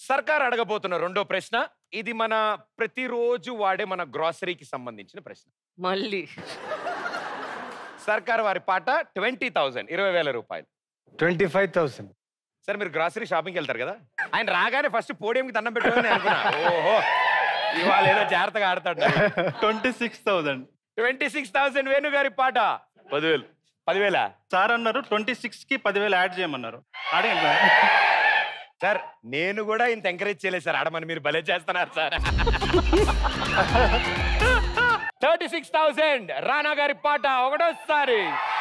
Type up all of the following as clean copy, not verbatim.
సర్కార్ అడగబోతున్న రెండో ప్రశ్న. ఇది మన ప్రతిరోజు వాడే మన గ్రాసరీకి సంబంధించిన ప్రశ్న. మళ్ళీ సర్కార్ వారి పాట 20,000 20,000 రూపాయలు. 25,000. సార్ మీరు గ్రాసరీ షాపింగ్కి వెళ్తారు కదా, ఆయన రాగానే ఫస్ట్ పోడియంకి దండం పెట్టుకోని అనుకున్నా. ఓహో ఇవాళ ఏదో జాగ్రత్తగా ఆడతాడు. 26,000. 26,000 వేణు గారి పాట. 10,000. 10,000 సార్ అన్నారు 26కి 10,000 యాడ్ చేయమన్నారు. అడగండి సార్. నేను కూడా ఇంత ఎంకరేజ్ చేయలేదు సార్, ఆడమని మీరు భలే చేస్తున్నారు సార్. 36,000 రానా గారి పాట ఒకటోసారి.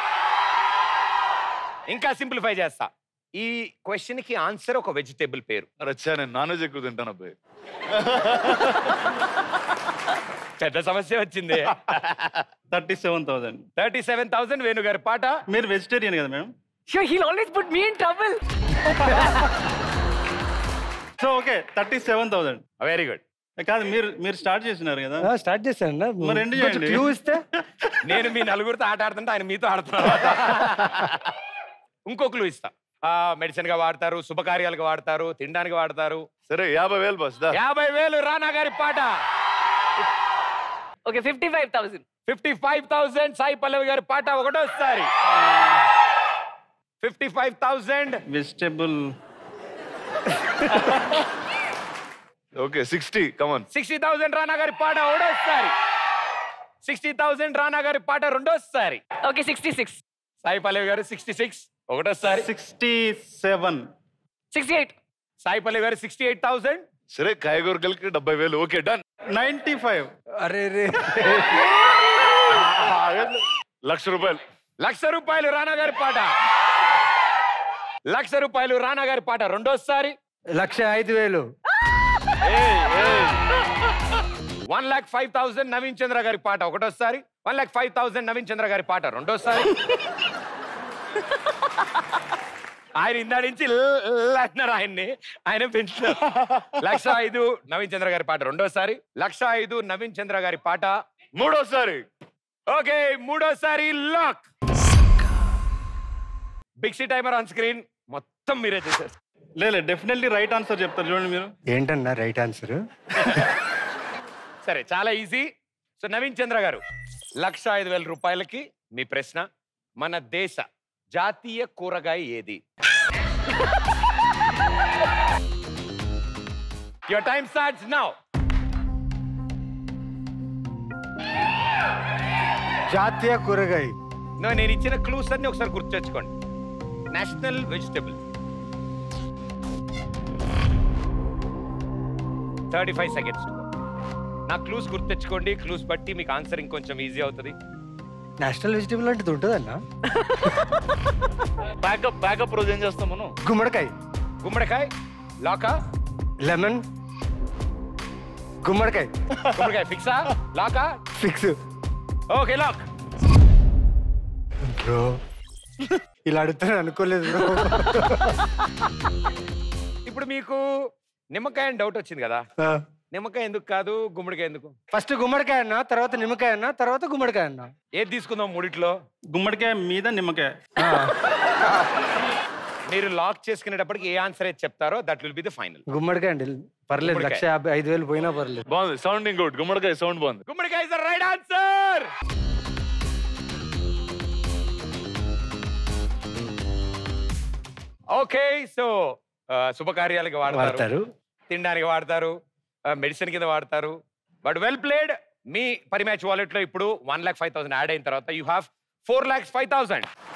ఇంకా సింప్లిఫై చేస్తా. ఈ క్వశ్చన్ కి ఆన్సర్ ఒక వెజిటేబుల్ పేరు. అచ్చా నేను నాన్ వెజ్ ఎక్కువ తింటాను అబ్బాయి. పెద్ద సమస్య వచ్చింది. 37,000. 37,000 వేణు గారి పాట. మీరు వెజిటేరియన్ కదా madam? Sure, he'll always put me in trouble. So okay 37,000. Very good. కాదు మీరు స్టార్ట్ చేసినారు కదా. స్టార్ట్ చేశాను. మరి ఎండ్ చేయండి. క్లూ ఇస్తే నేను మీ నలుగురితో ఆట ఆడుతుంటే ఆయన మీతో ఆడుతున్నారు. ఇంకో క్లూ ఇస్తా. మెడిసిన్ గా వాడతారు, శుభకార్యాలకు వాడతారు, తినడానికి వాడతారు. సరే 50,000 బస్. 50,000 రానా గారి పాట. Okay, 55,000. 55,000 సాయి పల్లవి గారి పాట ఒకటోసారి. 55,000 వెజిటబుల్. ఓకే 60. కమాన్. 60,000 రానా గారి పాట ఒకటోసారి. 60,000 రానా గారి పాట రెండోసారి. Okay, 66. సాయి పల్లవి గారు 66 ఒకటోసారి. 67. 68. సాయి పల్లవి గారు 68,000. సరే కాయగూరకలకి 70,000. Okay done. 95. అరే రే ₹1,00,000. ₹1,00,000 రానా గారి పాట. ₹1,00,000 రానా గారి పాట రెండోసారి. 1,05,000. 1,05,000 నవీన్ చంద్ర గారి పాట ఒకటోసారి. 1,05,000 నవీన్ చంద్ర గారి పాట రెండోసారి. ఆయన ఇందాడి నుంచి అన్నారు ఆయన్ని, ఆయన పెంచుతారు. 1,05,000 నవీన్ చంద్ర గారి పాట రెండోసారి. 1,05,000 నవీన్ చంద్ర గారి పాట మూడోసారి. ఓకే మూడోసారి లాక్. బిక్సీ టైమర్ ఆన్ స్క్రీన్. మొత్తం మీరే చేశారు. లేదు డెఫినెట్లీ రైట్ ఆన్సర్ చెప్తారు చూడండి మీరు. ఏంటన్నా రైట్ ఆన్సర్? సరే చాలా ఈజీ. సో నవీన్ చంద్ర గారు 1,05,000 రూపాయలకి మీ ప్రశ్న. మన దేశ జాతీయ కూరగాయ ఏది? Your time starts now. జాతీయ కూరగాయ. నేను ఇచ్చిన క్లూస్ అన్ని ఒకసారి గుర్తు తెచ్చుకోండి. National vegetable. 35 seconds. నా క్లూస్ గుర్తు తెచ్చుకోండి. క్లూస్ బట్టి మీకు ఆన్సర్ ఇంకొంచెం ఈజీ అవుతుంది. నేషనల్ వెజిటబుల్ అంటే ఉంటుందన్నా? బ్యాకప్ రోజు ఏం చేస్తాం మనం? గుమ్మడికాయ. గుమ్మడికాయ లాకా? లెమన్. గుమ్మడికాయ. గుమ్మడికాయ ఫిక్సా? లాకా? ఫిక్స్. Okay lock. బ్రో ఇలా అడుగుతాను అనుకోలేదు బ్రో. ఇప్పుడు మీకు నిమ్మకాయ అని డౌట్ వచ్చింది కదా. నిమ్మకాయ ఎందుకు కాదు, గుమ్మడికాయ ఎందుకు? ఫస్ట్ గుమ్మడికాయ అన్నా, తర్వాత నిమ్మకాయ అన్నా, తర్వాత గుమ్మడికాయ అన్నా. ఏది తీసుకుందాం మూడిట్లో? గుమ్మడికాయ మీద నిమ్మకాయ. మీరు లాక్ చేసుకునేటప్పటికి ఏ ఆన్సర్ అయితే చెప్తారో that will be the final. గుమ్మడికాయ అండి. పర్లేదు, 1,55,000 పోయినా పర్లేదు. బాగుంది, సౌండింగ్ గుడ్. గుమ్మడికాయ సౌండ్ బాగుంది. గుమ్మడికాయ is the right answer. Okay so శుభకార్యాలకు వాడతారు, తినడానికి వాడతారు, మెడిసిన్ కింద వాడతారు. But well played. మీ పరి మ్యాచ్ వాలెట్ లో ఇప్పుడు 1,05,000 యాడ్ అయిన తర్వాత యూ హ్యావ్ 4,05,000.